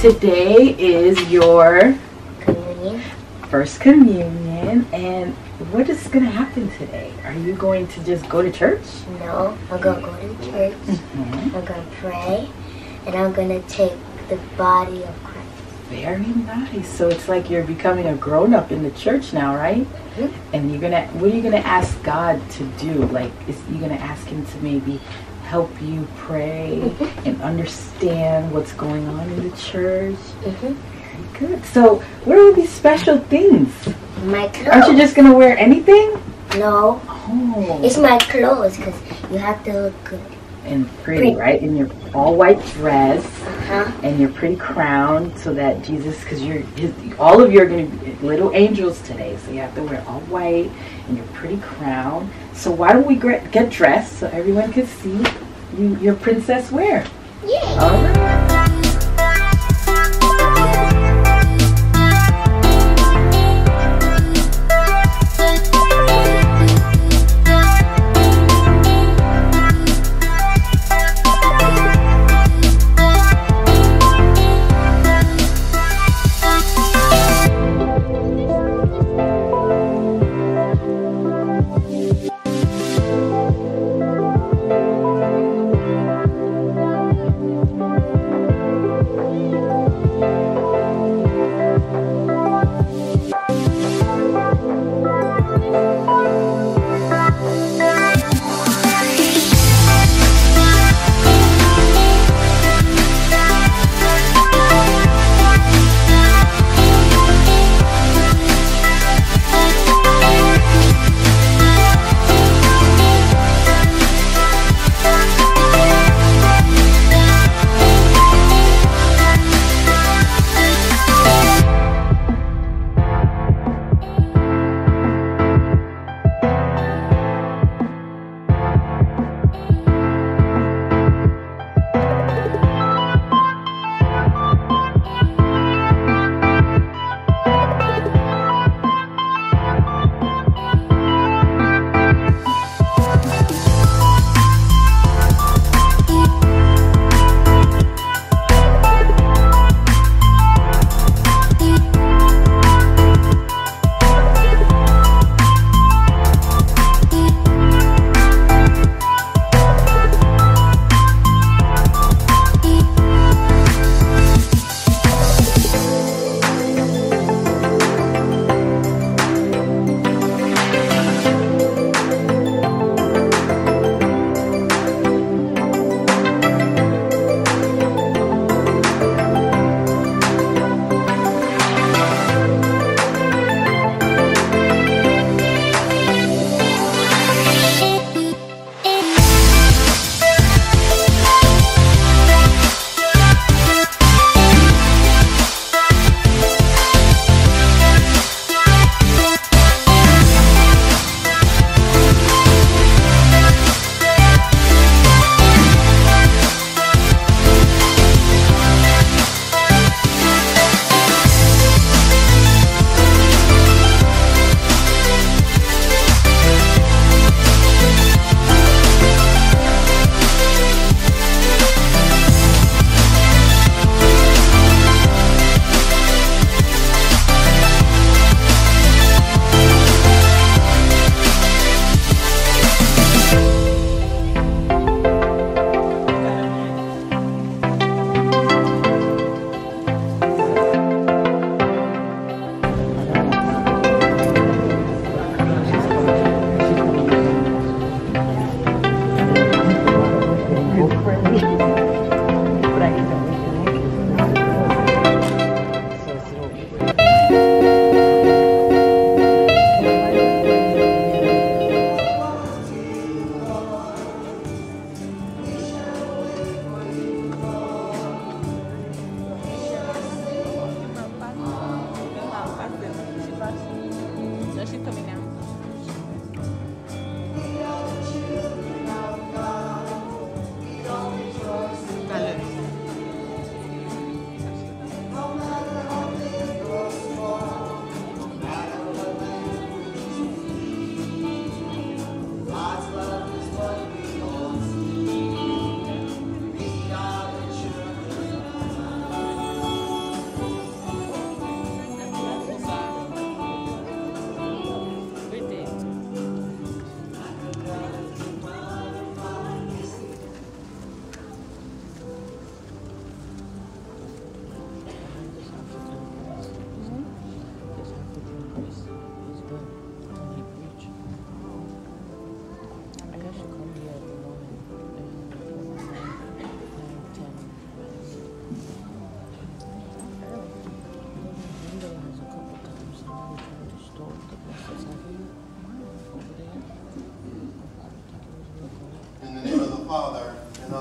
today is your Communion. first communion, and what is going to happen today? Are you going to just go to church? No, I'm going to go to church. I'm going to pray. And I'm going to take the body of Christ. Very nice. So it's like you're becoming a grown-up in the church now, right? And what are you gonna ask God to do? Like, you gonna ask Him to maybe help you pray and understand what's going on in the church? Very good. So what are these special things? My clothes. Aren't you just gonna wear anything? No. Oh. It's my clothes because you have to look good. And pretty, right? In your all-white dress. And your pretty crown, so that Jesus, because all of you are going to be little angels today, so you have to wear all white and your pretty crown. So why don't we get dressed so everyone can see your princess wear? Yeah. All right.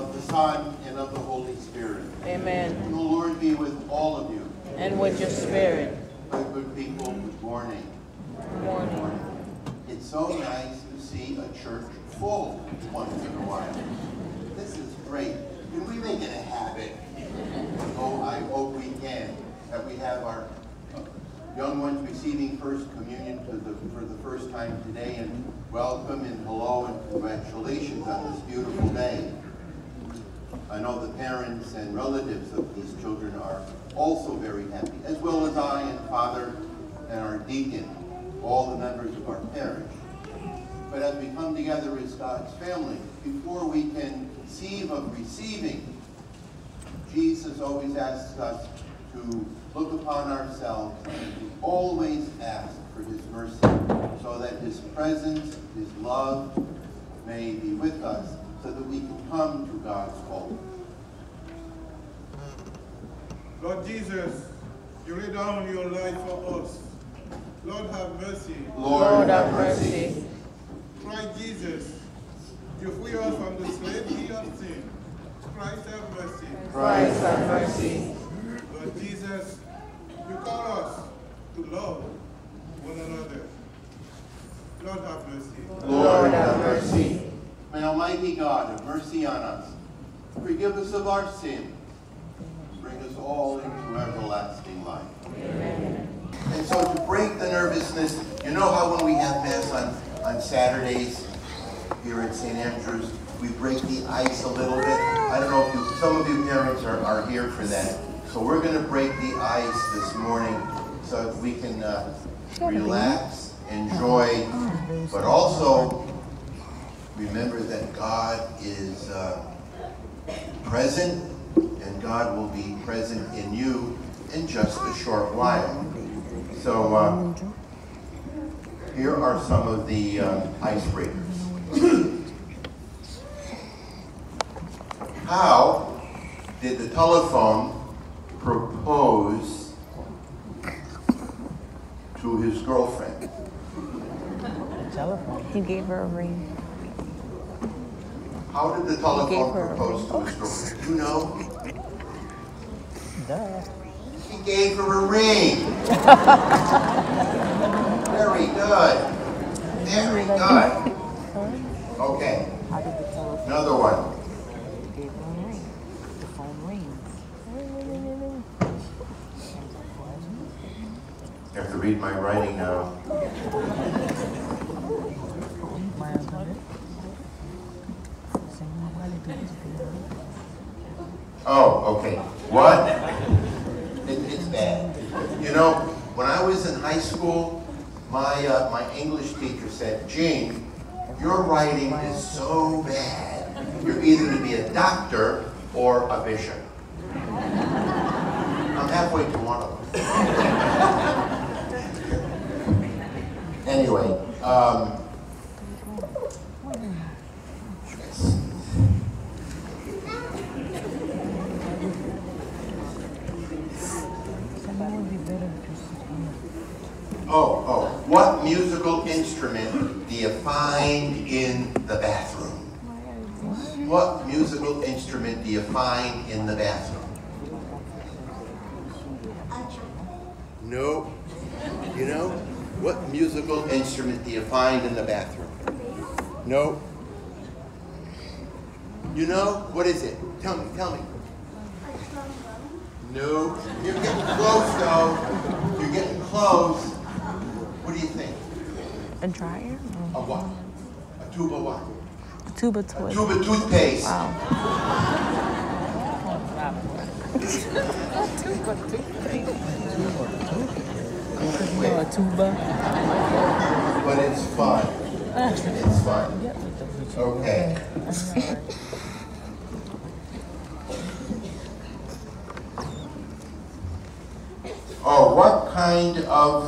of the Son, and of the Holy Spirit. Amen. The Lord be with all of you. And with your spirit. My good people, good morning. Good morning. It's so nice to see a church full once in a while. This is great. Can we make it a habit? Oh, I hope we can. That we have our young ones receiving First Communion for the first time today, and welcome and hello and congratulations on this beautiful day. I know the parents and relatives of these children are also very happy, as well as I and Father and our deacon, all the members of our parish. But as we come together as God's family, before we can conceive of receiving, Jesus always asks us to look upon ourselves and to always ask for his mercy, so that his presence, his love may be with us, so that we can come to God's fold. Lord Jesus, you lay down your life for us. Lord, have mercy. Lord, have mercy. Christ Jesus, you free us from the slavery of sin. Christ have mercy. Christ have mercy. Lord Jesus, you call us to love one another. Lord, have mercy. Lord, have mercy. May Almighty God have mercy on us, forgive us of our sins, bring us all into everlasting life. Amen. And so to break the nervousness, you know how when we have Mass on Saturdays here at St. Andrews, we break the ice a little bit? I don't know if some of you parents are here for that. So we're going to break the ice this morning so that we can relax, enjoy, but also remember that God is present, and God will be present in you in just a short while. So here are some of the icebreakers. How did the telephone propose to his girlfriend? He gave her a ring. How did the telephone propose to his girlfriend? You know? Duh. He gave her a ring. Very good. Very good. Okay. Another one. Gave her a ring. The phone rings. I have to read my writing now. Oh, okay. What? It's bad. You know, when I was in high school, my English teacher said, "Gene, your writing is so bad. You're either to be a doctor or a bishop." I'm halfway to one of them. Anyway, what musical instrument do you find in the bathroom? What musical instrument do you find in the bathroom? No. You know? What musical instrument do you find in the bathroom? No. You know? What is it? Tell me. No. You're getting close, though. You're getting close. What do you think? A dryer? A what? A tube of what? A tube of toilet. A tube of toothpaste. Wow. A tuba. But it's fun. It's fun. Okay. Oh, what kind of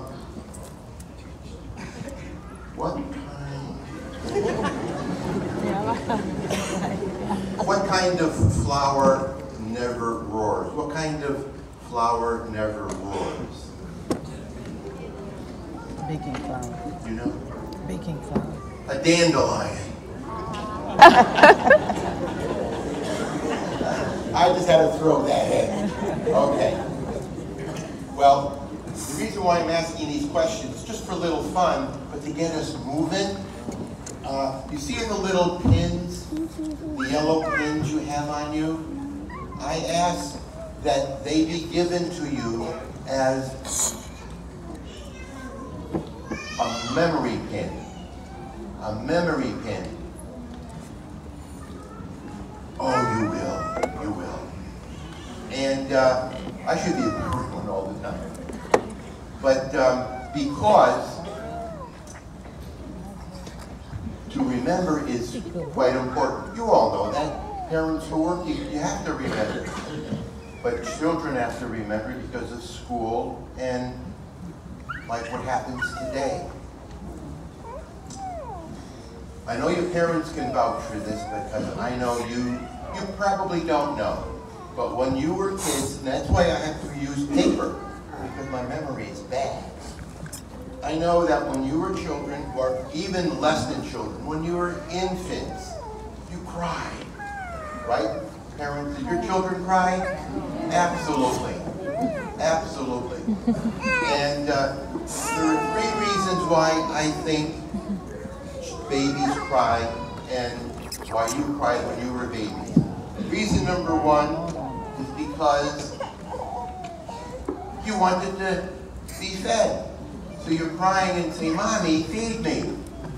what kind of flower never roars? What kind of flower never roars? Baking flour. You know? Baking flour. A dandelion. I just had to throw that in. Okay. Well, the reason why I'm asking these questions, just for a little fun, but to get us moving. You see the little pins, the yellow pins you have on you? I ask that they be given to you as a memory pin. A memory pin. Oh, you will. You will. And I should be ignoring one all the time. But because to remember is quite important. You all know that. Parents who work, you have to remember. But children have to remember because of school and like what happens today. I know your parents can vouch for this because I know you probably don't know. But when you were kids, and that's why I have to use paper, because my memory is bad. I know that when you were children, or even less than children, when you were infants, you cried, right? Parents, did your children cry? Absolutely. Absolutely. And there are 3 reasons why I think babies cry and why you cried when you were babies. Reason number 1 is because you wanted to be fed. So you're crying and say, Mommy, feed me.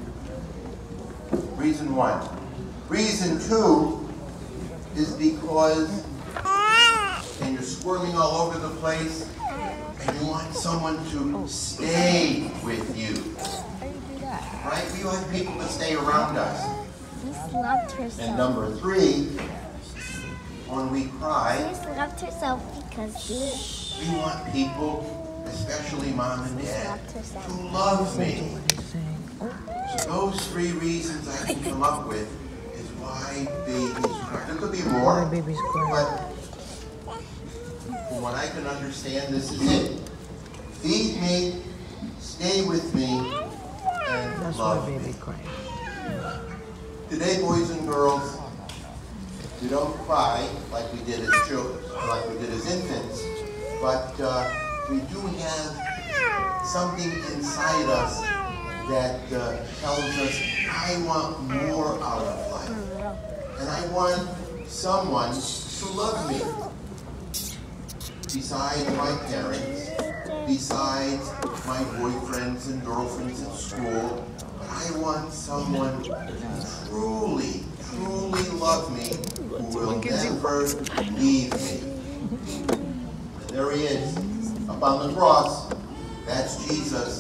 Reason 1. Reason 2 is because, and you're swirling all over the place, and you want someone to stay with you. Right? We like people to stay around us. She loved herself. And number 3, when we cry, She loved herself because we want people, especially Mom and Dad, to love me. So those 3 reasons I can come up with is why babies cry. There could be more, but from what I can understand, this is it. Feed me, stay with me, and love me. Today, boys and girls, we don't cry like we did as children, like we did as infants, but we do have something inside us that tells us, I want more out of life. And I want someone to love me. Besides my parents, besides my boyfriends and girlfriends at school, I want someone to truly, truly love me, who will never leave me. And there he is, up on the cross. That's Jesus.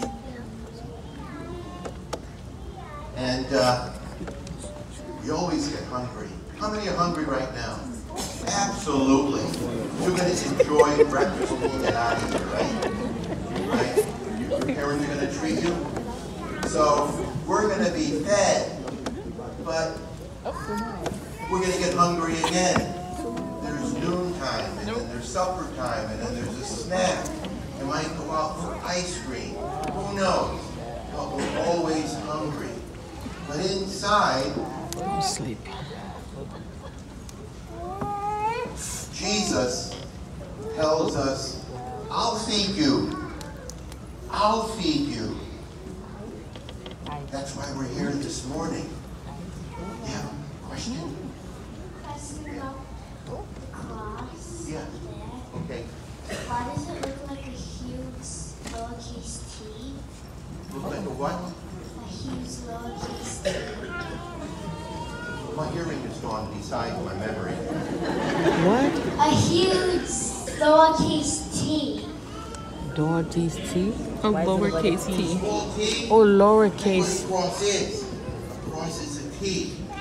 And we always get hungry. How many are hungry right now? Absolutely. You're going to enjoy breakfast when you get out of here, right? Your parents are going to treat you. So we're going to be fed, but we're going to get hungry again. There's noontime, and then there's supper time, and then there's a snack. You might go out for ice cream. Who knows? But we're always hungry. But inside, Sleep. Jesus tells us, I'll feed you. I'll feed you. That's why we're here this morning. Yeah, question? cross. Yeah. Okay. Why does it look like a huge lowercase t? Look like a what? A huge lowercase t. My hearing is gone besides my memory. What? A huge lowercase t. Dorothy's T? Oh, lowercase t. Small t? Oh, That's lowercase. what a cross is. A cross is a T.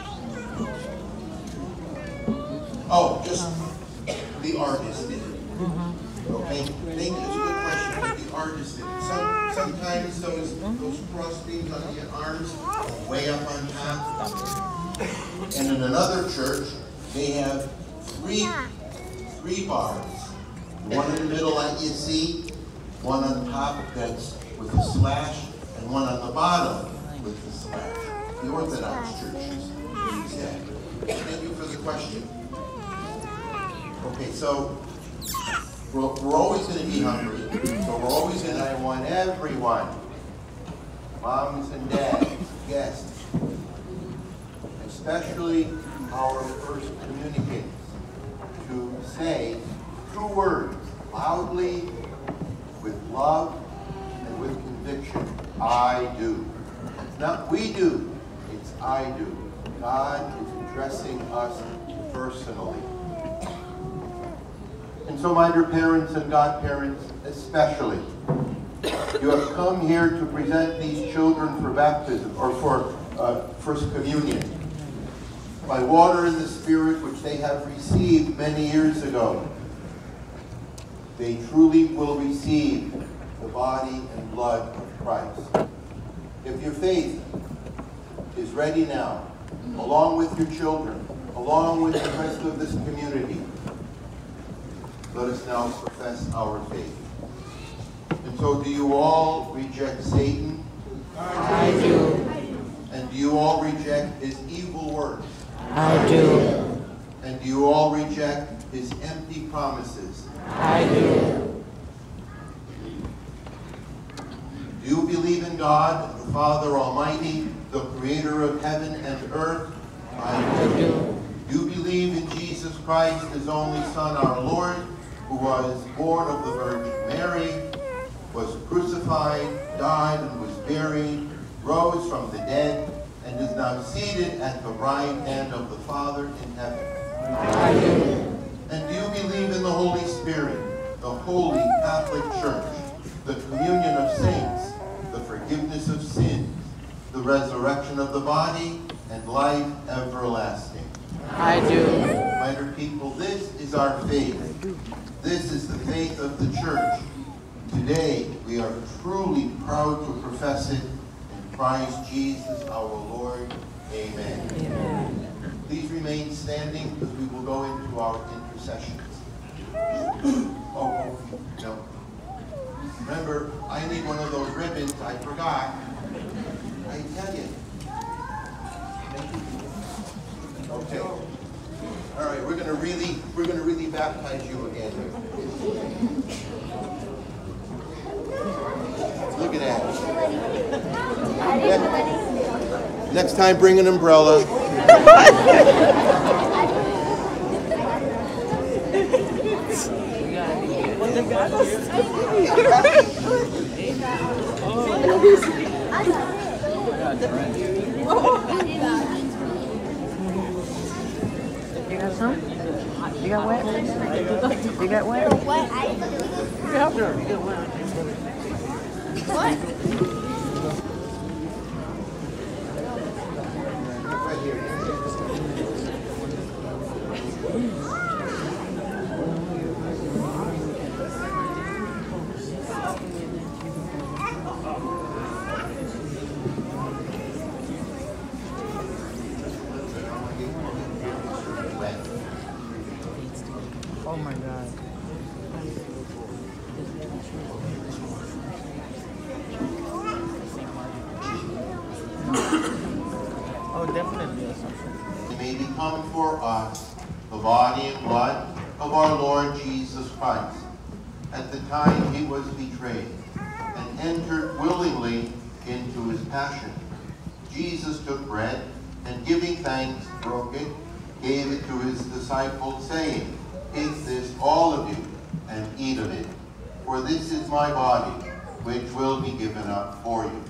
Oh, just the artist did it. Okay, thank you. It's a good question. What the artist did it. Sometimes those cross things on your arms are way up on top. And in another church, they have three bars. One in the middle that you see, one on top that's with a slash, and one on the bottom with the slash. The Orthodox churches use that. Thank you for the question. Okay, so we're always going to be hungry. So we're always going to, I want everyone, moms and dads, guests, especially our first communicants, to say 2 words loudly, with love, and with conviction. I do. It's not we do, it's I do. God is addressing us personally. And so, my dear parents and godparents especially, you have come here to present these children for baptism, or for First Communion, by water and the Spirit which they have received many years ago. They truly will receive the body and blood of Christ. If your faith is ready now, along with your children, along with the rest of this community, let us now profess our faith. And so, do you all reject Satan? I do. And do you all reject his evil works? I do. And do you all reject his empty promises? I do. Do you believe in God, the Father Almighty, the creator of heaven and earth? I do. Do you believe in Jesus Christ, his only Son, our Lord, who was born of the Virgin Mary, was crucified, died, and was buried, rose from the dead, and is now seated at the right hand of the Father in heaven? I do. And do you believe in the Holy Spirit, the Holy Catholic Church, the communion of saints, the forgiveness of sins, the resurrection of the body, and life everlasting? I do. My dear people, this is our faith. This is the faith of the Church. Today, we are truly proud to profess it in Christ Jesus our Lord. Amen. Amen. Please remain standing because we will go into our intercessions. Oh, no. Remember, I need one of those ribbons. I forgot. I tell you. Okay. All right, we're gonna really baptize you again. Look at that. Next time, bring an umbrella. You got some? You got wet? You got wet? What? Right here. Oh my God. Oh, definitely. He may become for us the body and blood of our Lord Jesus Christ at the time he was betrayed and entered willingly into his passion. Jesus took bread and giving thanks, broke it, gave it to his disciples, saying, "Take this, all of you, and eat of it, for this is my body, which will be given up for you."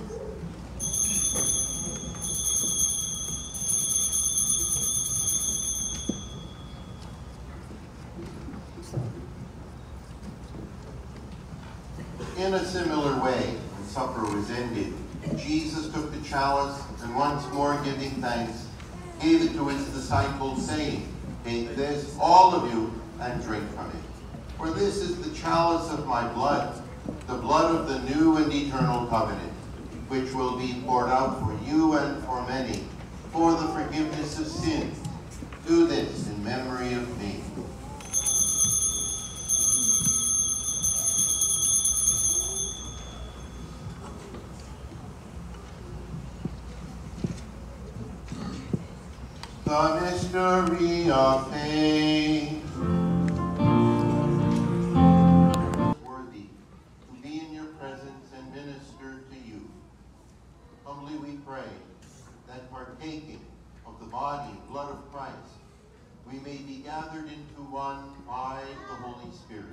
In a similar way, when supper was ended, Jesus took the chalice and once more giving thanks, gave it to his disciples, saying, "Take this, all of you, and drink from it. For this is the chalice of my blood, the blood of the new and eternal covenant, which will be poured out for you and for many, for the forgiveness of sins. Do this in memory of me." The mystery of faith. pray that partaking of the body and blood of Christ, we may be gathered into one by the Holy Spirit.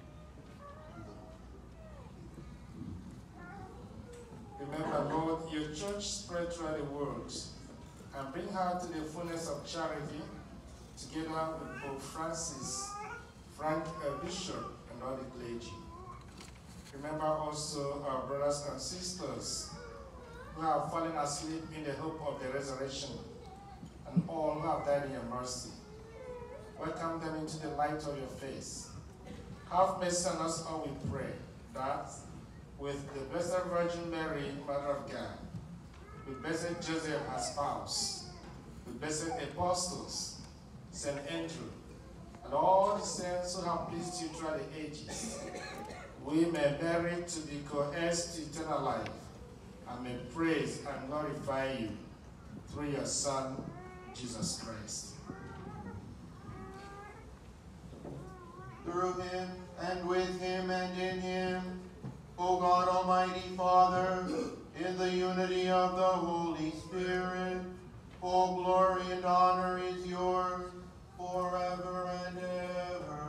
Remember, Lord, your church spread throughout the world and bring her to the fullness of charity, together with Pope Francis, Frank Bishop, and all the clergy. Remember also our brothers and sisters who have fallen asleep in the hope of the resurrection, and all who have died in your mercy. Welcome them into the light of your face. Have mercy on us all, we pray, that with the Blessed Virgin Mary, Mother of God, with Blessed Joseph, her spouse, with blessed apostles, St. Andrew, and all the saints who have pleased you throughout the ages, we may merit to be co-heirs to eternal life, and may praise and glorify you through your Son, Jesus Christ. Through him, and with him, and in him, O God, Almighty Father, in the unity of the Holy Spirit, all glory and honor is yours forever and ever.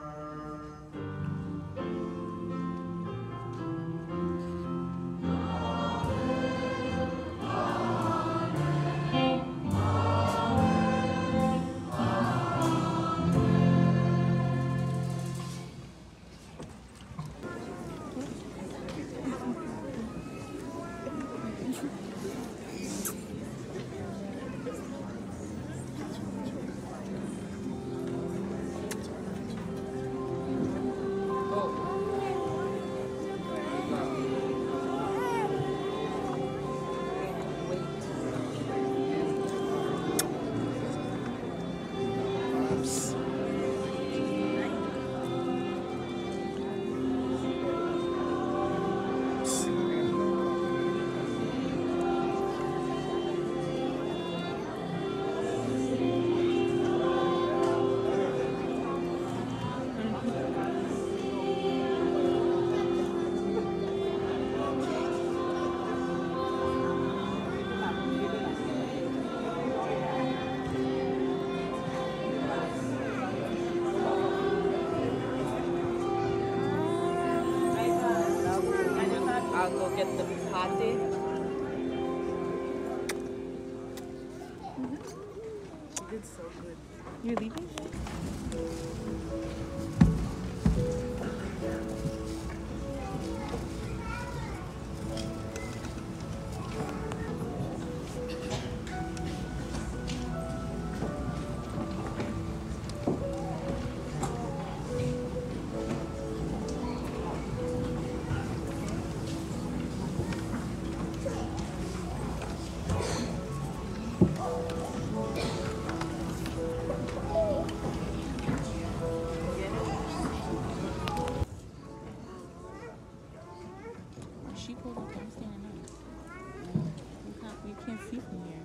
I'll go get the party. She did so good. You're leaving? She pulled up. I'm standing up. You can't see from here.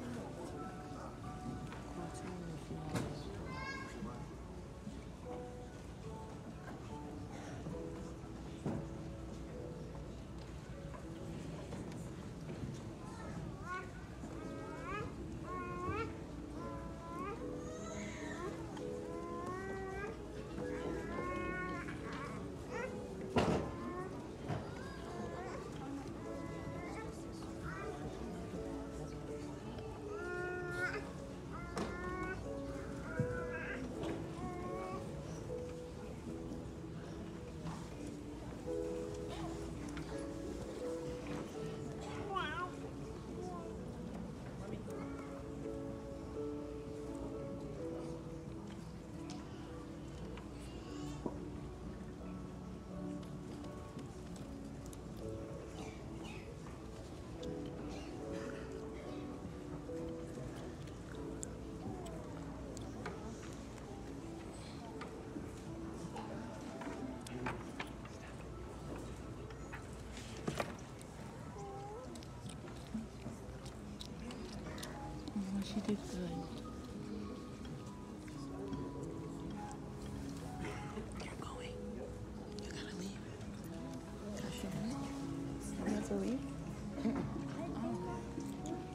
She did good. You're going. You gotta leave. You have to leave? Oh.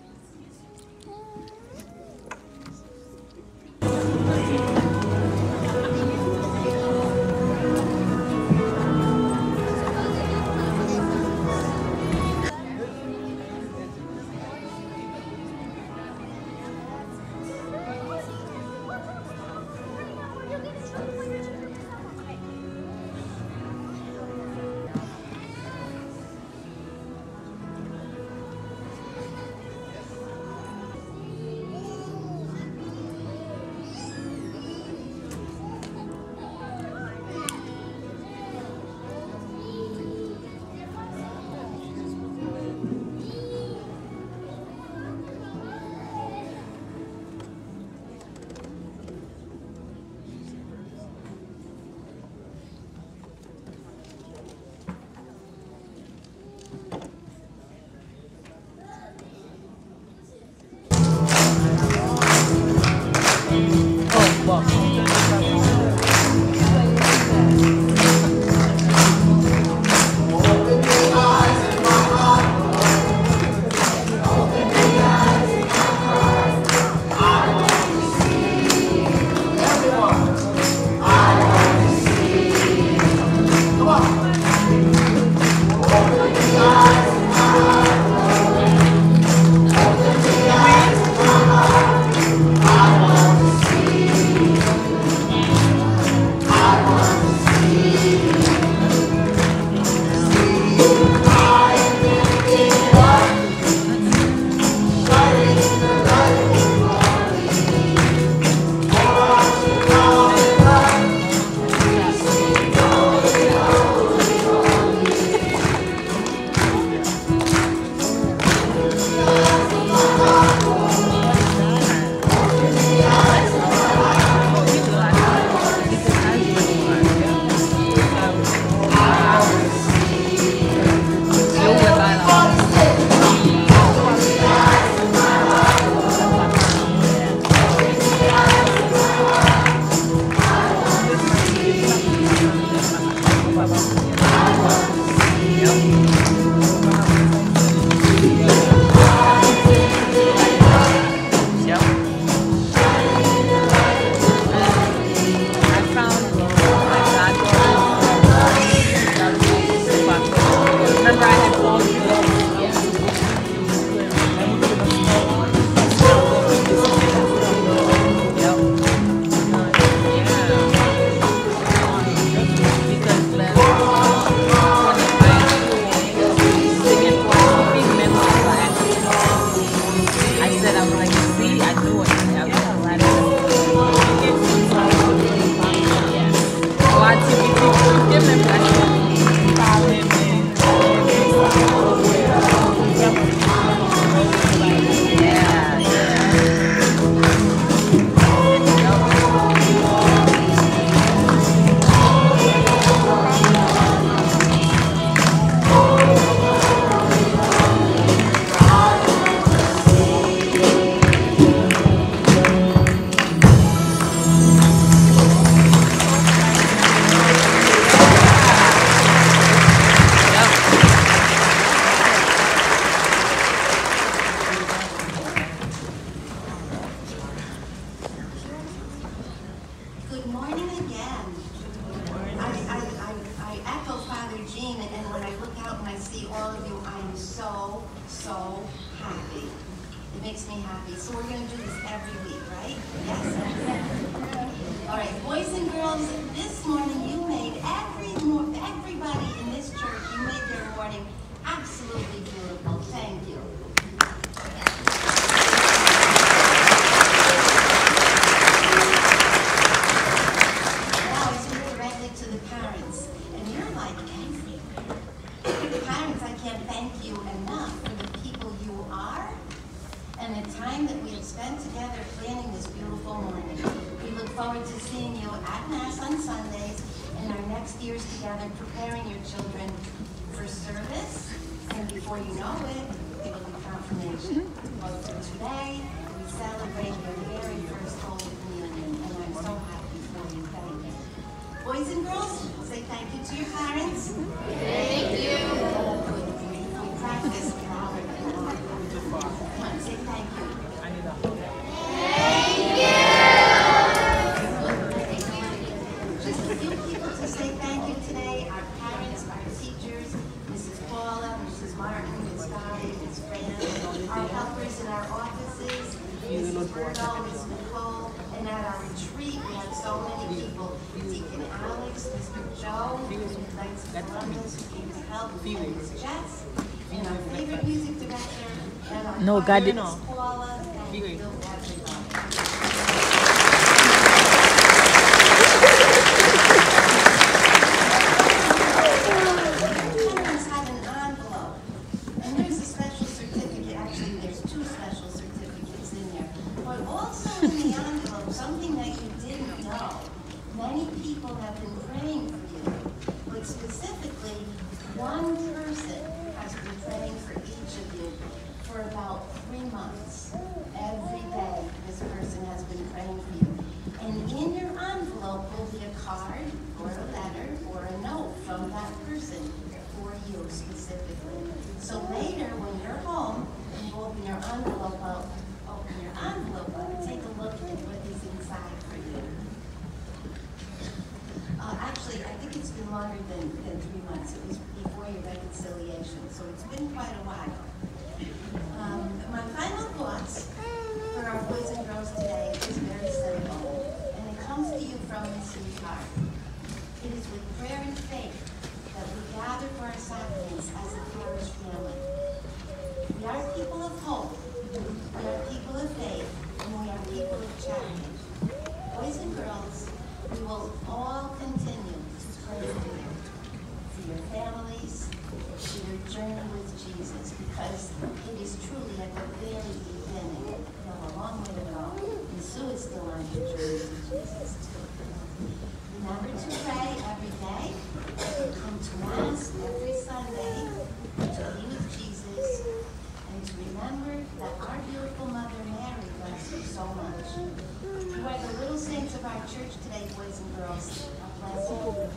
so happy. It makes me happy. So we're going to do this every week, right? Yes? All right, boys and girls, this morning you made everybody in this church, you made their morning absolutely beautiful. Thank you. Now I speak directly to the parents, and you're like everywhere. Parents, I can't thank you enough for the people you are and the time that we have spent together planning this beautiful morning. We look forward to seeing you at Mass on Sundays and our next years together preparing your children for service. And before you know it, it'll be confirmation. But for today, we celebrate your very first Holy Communion, and I'm so happy for you. Thank you. Boys and girls, say thank you to your parents. Thank you. We practice louder and louder. Come on, say thank you. Thank you. Just a few people to say thank you today. Our parents, our teachers, Mrs. Paula, Mrs. Martin, Ms. Scotty, Ms. Fran, our helpers in our offices, Mrs. Berto, Ms. Nicole, and at our retreat we had so many people. Deacon Alex, Mr. Joe, Knights of Columbus, who gave us help, and Ms. Jess, and our favorite music director, and our No, God did Ms. not. Paula, thank you, everyone. Parents have an envelope, and there's a special certificate. Actually, there's two special certificates in there. But also in the envelope, something that you didn't know. Many people have been praying for you, but specifically, one person has been praying for each of you for about 3 months. Every day, this person has been praying for you. And in your envelope will be a card, or a letter, or a note from that person for you specifically. So later, when you're home, you open your envelope up, and take a look at what is inside for you. Actually, I think it's been longer than 3 months. It was before your reconciliation, so it's been quite a while. My final thoughts for our boys and girls today is very simple, and it comes to you from the sweet heart. It is with prayer and faith that we gather for our sacraments as a parish family. We are people of hope, we are people of faith, and we are people of charity. Boys and girls, we will all continue to pray for you, for your families, for your journey with Jesus, because it is truly at the very beginning. You have a long way to go, and Sue is still on her journey with Jesus too. Remember to pray every day, come to Mass every Sunday, to be with Jesus, and to remember that our beautiful Mother Mary loves you so much. You are the little saints of our church today, boys and girls. God bless you.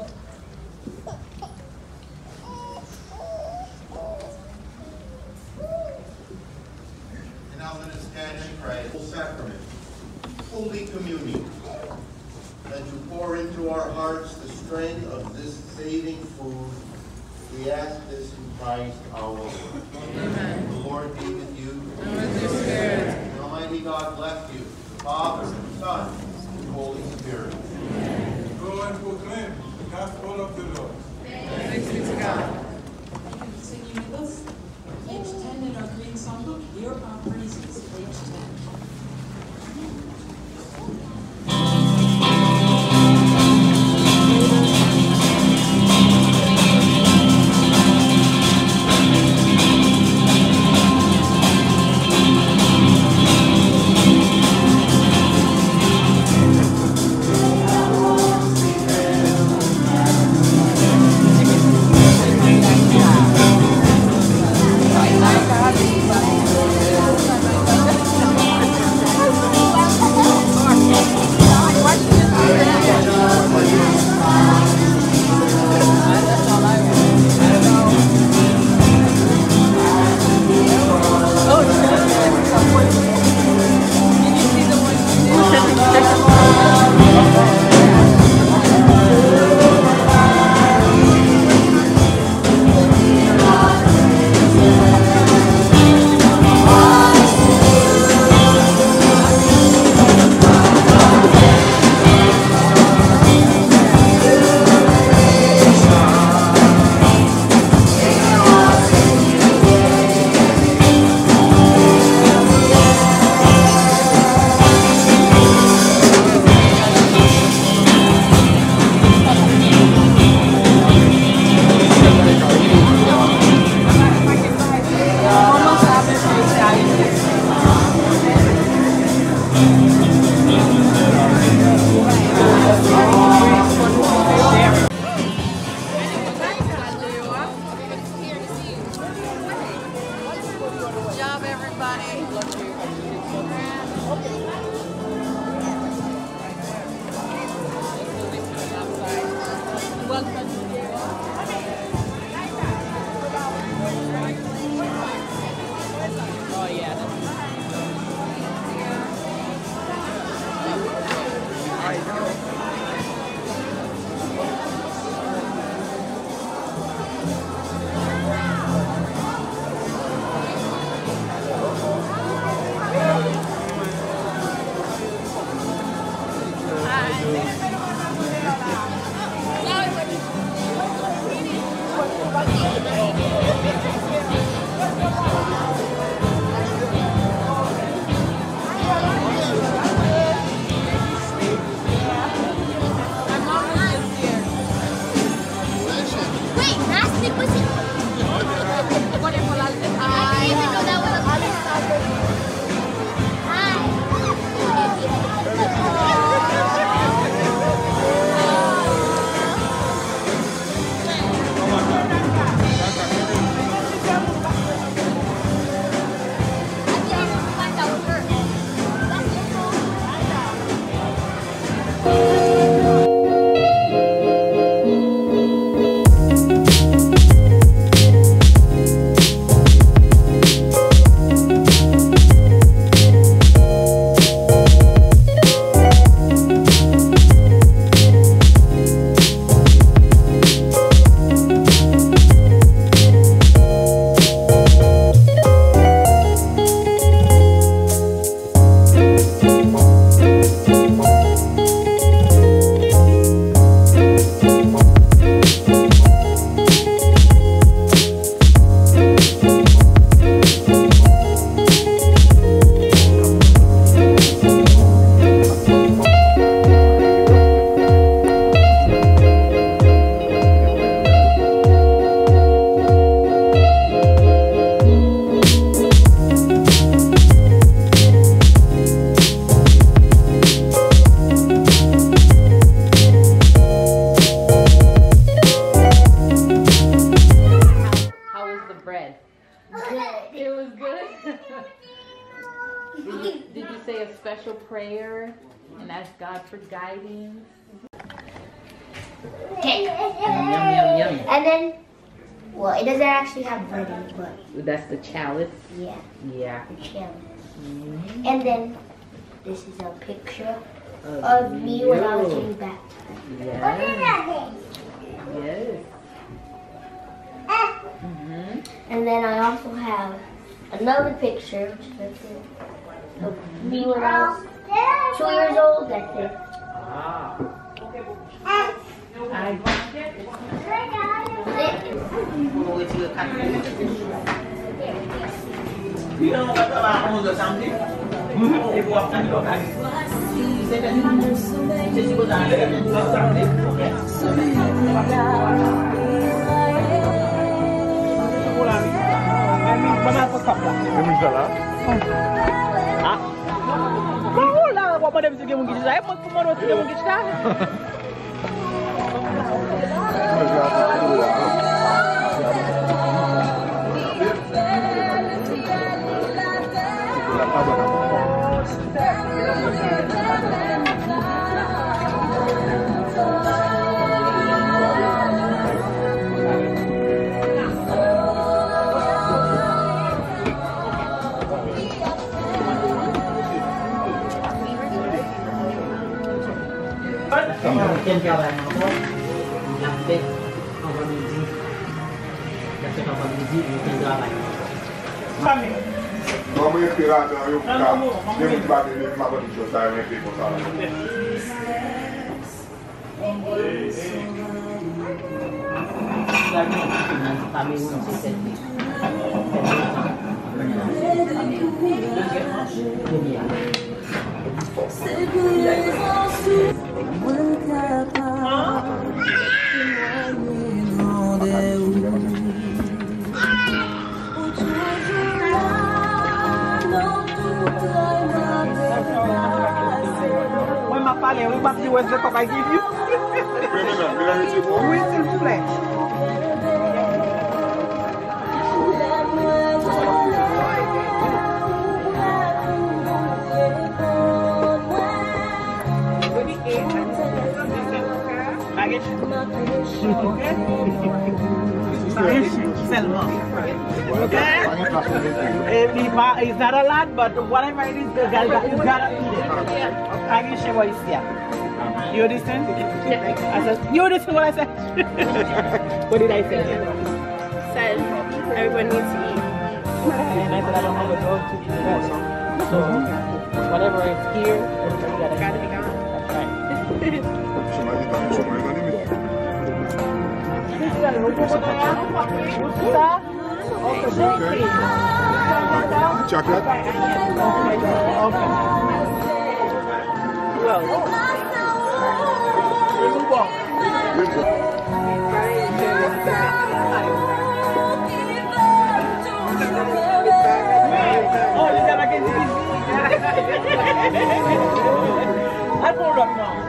And now let us stand and pray. Full sacrament, Holy Communion, and to pour into our hearts the strength of this saving food, we ask this in Christ our Lord. Amen. The Lord be with you. And with your spirit. And Almighty God bless you, the Father, the Son, and the Holy Spirit. Amen. Go and proclaim the gospel of the Lord. Thanks be to God. Singing with us, page 10 in our green songbook, Hear Our Praises, page 10. Naika, everybody. Oh yeah. Did you say a special prayer and ask God for guidance? Okay. Yum, yum, yum. And then, well, it doesn't actually have bread in it, but That's the chalice? yeah, Yeah. the chalice. Mm-hmm. And then, this is a picture of me when I was getting baptized. Yes. Yes. Mm-hmm. And then I also have another picture, which is right there, of me when I was 2 years old. That's it. Ah. Trên cao này nó có làm tên không có gì đặt cho nó gì trên cao này vamos esperar eu ficar dentro de bater nele para poder chutar e aqui botar lá. Vous partez où est-ce que I give you? Oui, s'il vous plaît. fish. Sell them all. Okay? It's not a lot, but whatever it is, you gotta eat it. I can share what you see. You understand? I said, you understand what I said? What did I say? Said everyone needs to eat. And I said, I don't have a dog to eat the rest. So, whatever is here, everybody gotta be gone. That's right. Chocolate? I pulled up now.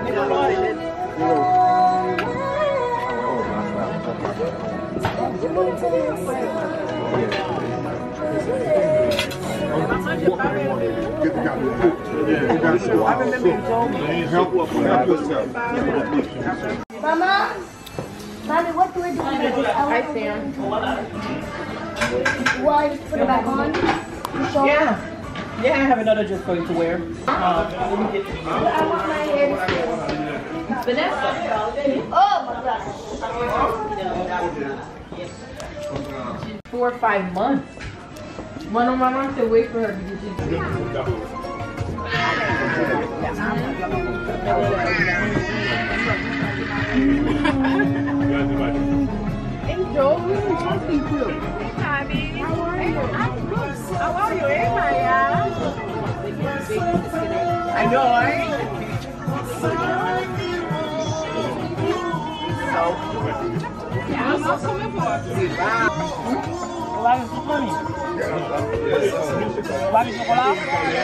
Mama? Mommy, what do I do with this? Hi, Sam. Well, I just put it back on? Yeah. Yeah, I have another dress for you to wear. I want my hair to stay. Vanessa. Oh my gosh. 4 or 5 months. One of my mom said wait for her to get you. Hey, Joe, we were talking to. Hi, baby. How are you? I'm good. How are you? Hey, Maya. I know, right? Yeah, I'm not coming for it. What is the money? What is the chocolate?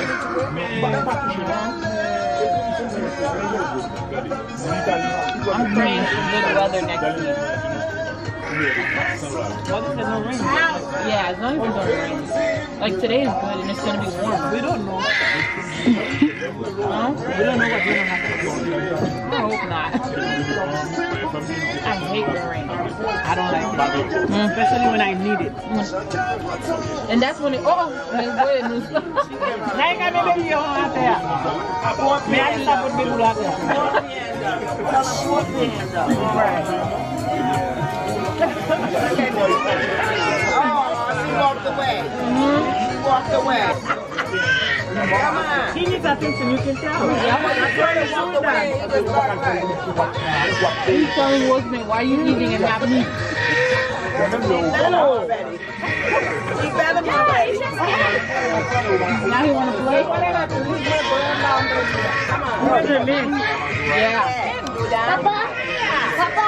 I'm praying for good weather next week. What is the no rain? Yeah, as long as it's not rain. Like today is good and it's gonna be warm. We don't know. No? We don't know what's going to happen. I hope not. I hate the rain. I don't like it. Especially when I need it. And that's when it, oh, it's good news. Naika, maybe you want there. May I stop with people out there? Right. Oh, she walked away. She walked away. Come on. He needs attention, you can tell. That's why he walked away. He just walked away. He's telling Wolfman, why are you eating and not me? He better already. He better already. Now he want to play? Come on. Yeah. Papa? Papa?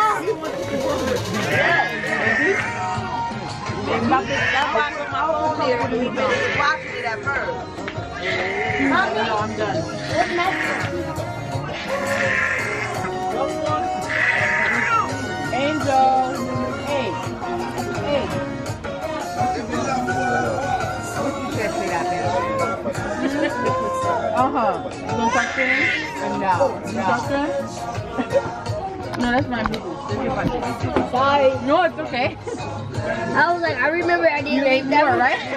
That's why I'm on here. He was watching it at first. Mommy? No, I'm done. What's next? Angel. Hey. Hey. Uh-huh. You gonna talk to him? No. You talk to him? No, that's my boo. Sorry. No, it's okay. I was like, I remember I didn't make that one. Right?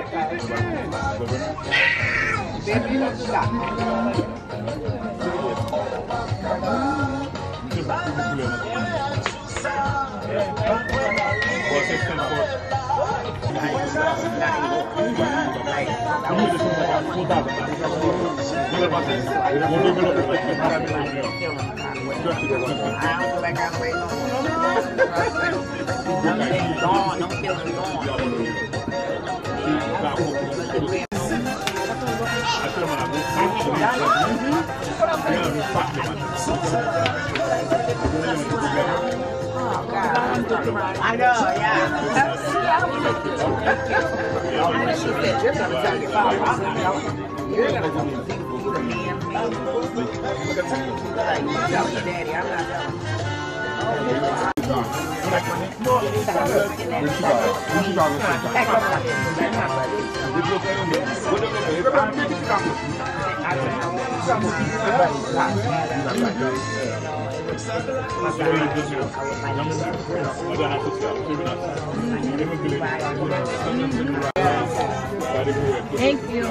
I know, yeah. She said, you're going to tell your father. You're going to tell your like, you tell your daddy, I'm not telling Thank you.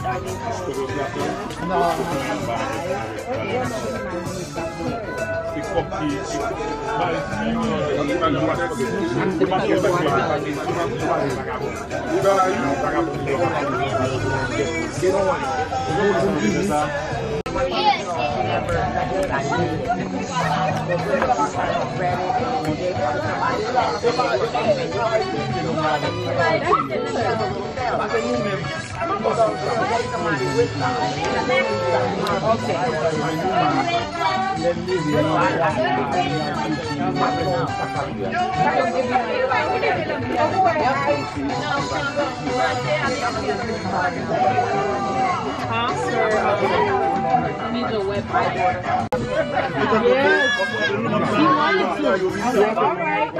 Needs a wet pipe order. Yes. He wanted to. I was like, all right.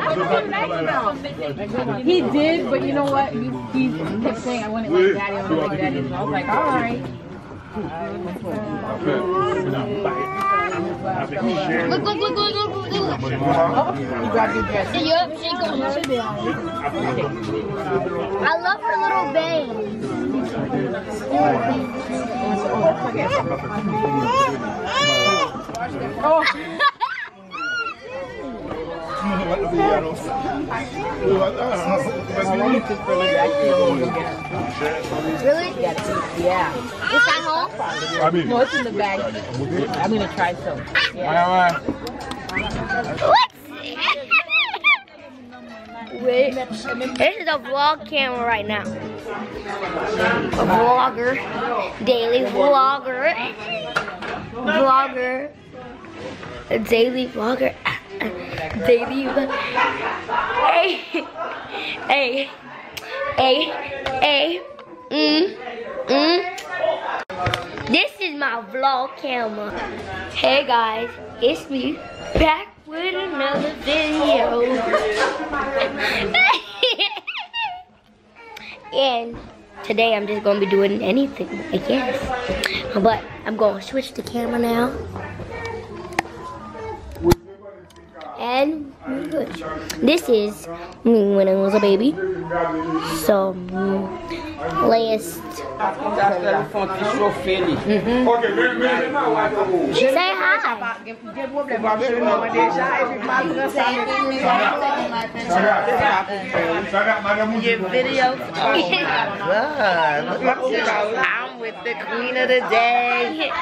He did, but you know what? He kept saying, I want it like daddy, I want it like daddy. So I was like, all right. Look. You got your dress. Yup, she goes. I love her little bangs. Oh. Really? Yeah. It's at home? No, it's in the bag. I'm gonna try some. Yeah. Wait. This is a vlog camera right now. A vlogger. Daily vlogger. Vlogger. A daily vlogger. Daily vlogger. Hey. This is my vlog camera. Hey guys, it's me back with another video. And today I'm just gonna be doing anything, I guess. But I'm gonna switch the camera now. And we're good. This is me when I was a baby. So last. Say hi. Your video. Oh my God. I'm with the queen of the day.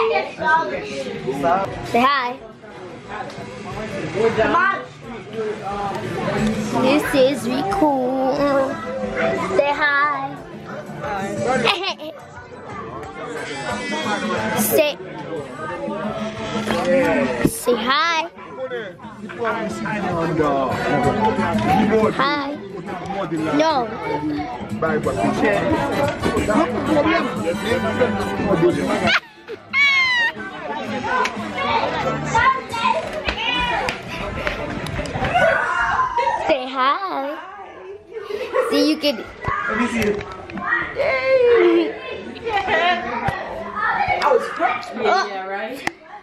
Say hi. This is really cool. Say hi. Say hi. Hi. No. Say hi. See, you can. Let me see it. I was quick. Yeah, right?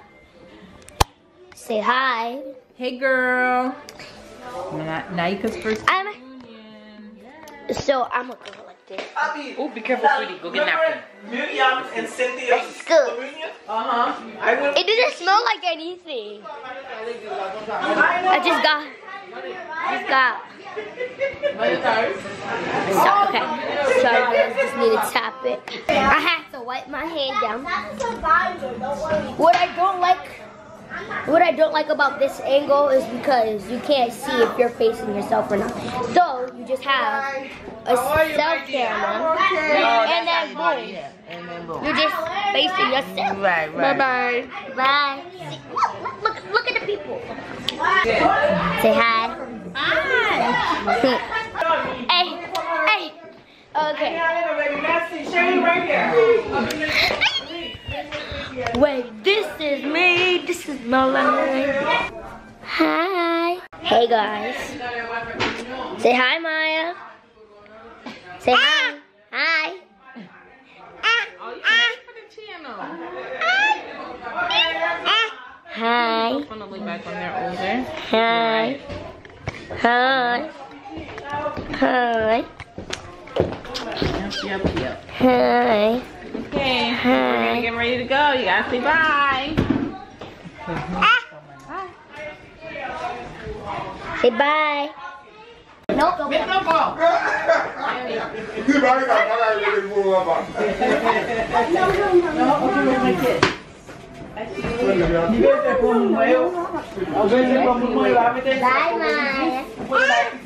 Say hi. Hey, girl. Naika's first. So I'm a girl like this. Oh, be careful, sweetie. Go get napkin. Miriam and Cynthia. It's good. It doesn't smell like anything. I just got. So, okay. Sorry guys, just need to tap it. I have to wipe my hand down. What I don't like about this angle is because you can't see if you're facing yourself or not. So you just have a self camera and then boom. You're just facing yourself. Right. Bye. Bye. Look at the people. Say hi. Hey. Okay. Wait, this is me. This is my life. Hi. Hey guys. Say hi, Maya. Say hi. Hi. Hi. Definitely back when they're older. Hi. Hi. Hi. Yep. Hi. Okay. Hi. We're gonna get ready to go. You gotta say bye. Say bye. Nope. Bye, Maya.